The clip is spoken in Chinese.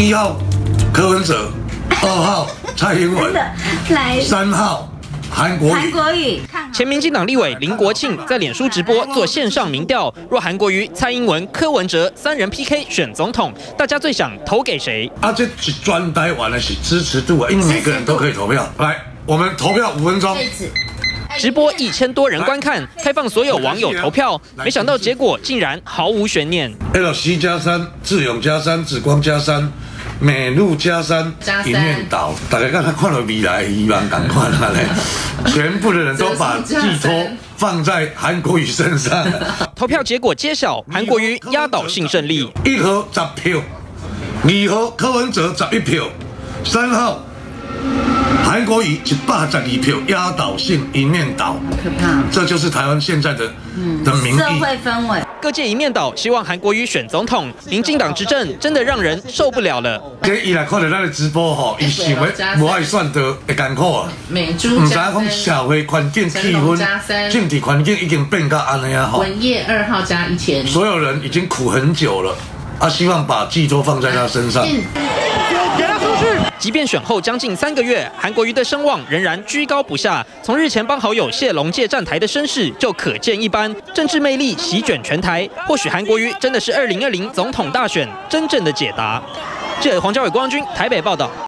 1号柯文哲，2号蔡英文，3号韩国瑜。 前民进党立委林国庆在脸书直播做线上民调，若韩国瑜、蔡英文、柯文哲3人 PK 选总统，大家最想投给谁？ 这是全台湾的是支持度啊，因为每个人都可以投票。来，我们投票5分钟。 直播1000多人观看，开放所有网友投票，没想到结果竟然毫无悬念。 LC+3、智勇+3、紫光+3、美露+3、一面倒，大家看到未来希望赶快来，全部的人都把寄托放在韩国瑜身上。 投票结果揭晓，韩国瑜压倒性胜利 ，1号10票，2号柯文哲11票，3号。韩国瑜112票，压倒性一面倒， 可怕！ 这就是台湾现在的民意。 社会氛围， 各界一面倒，希望韩国瑜选总统。民进党执政真的让人受不了了。 伊来看到咱的直播吼，伊想要无爱选择会艰苦啊。 美猪唔知讲社会环境气氛、政治环境已经变到安尼啊吼。 文业2号+1000， 所有人已经苦很久了，希望把寄托放在他身上。 即便选后将近3个月，韩国瑜的声望仍然居高不下。从日前帮好友谢龙介站台的声势就可见一斑，政治魅力席卷全台。或许韩国瑜真的是2020总统大选真正的解答。记者黄家伟、郭阳君台北报道。